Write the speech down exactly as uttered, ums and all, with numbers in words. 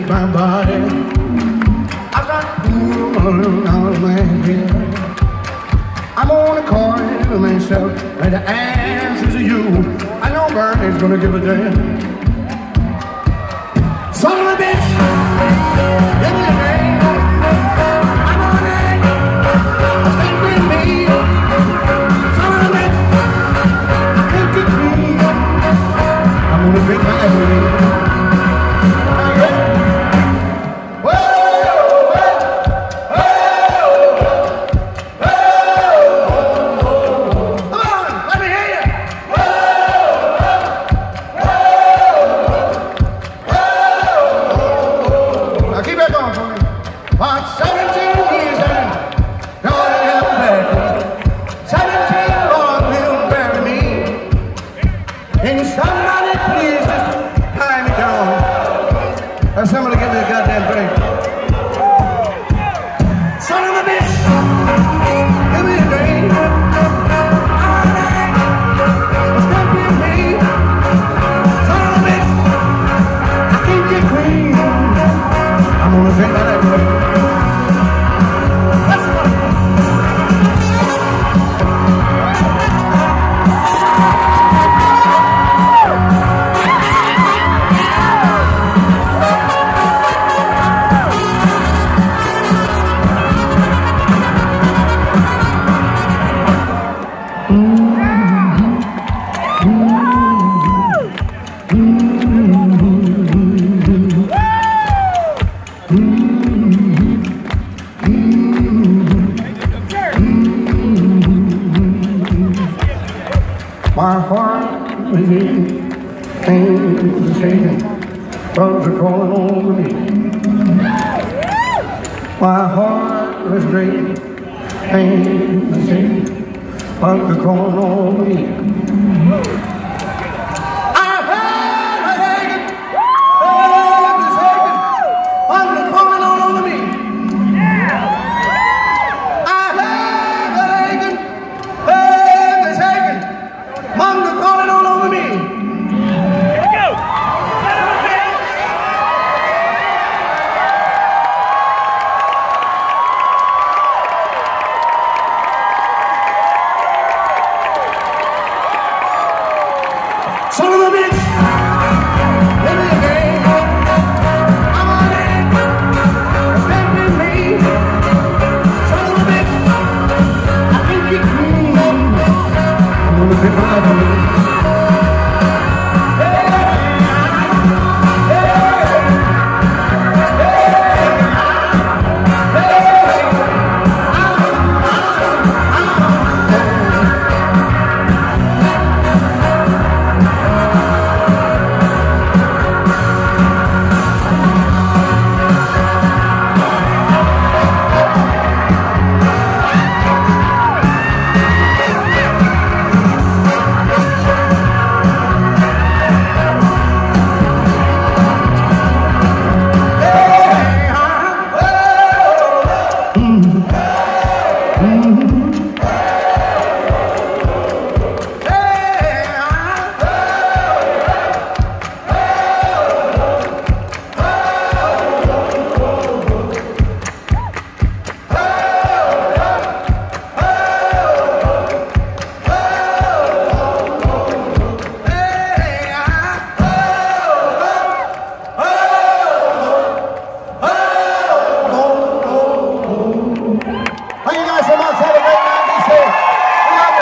shake my body. I got cool on my head. I'm on the corner myself, and the answer to you, I know Bernie's gonna give a damn. Son of a bitch, give me a name. I'm on it, stay with me. Son of a bitch, I can't get me. I'm gonna break my everything. Somebody give me a goddamn drink. Son of a bitch, give me a drink. All night, stop with me. Son of a bitch, I can't get clean. I'm gonna drink that drink. My heart is aching, things are shaking, bugs are crawling over me. My heart is breaking, things are shaking, bugs are crawling over me.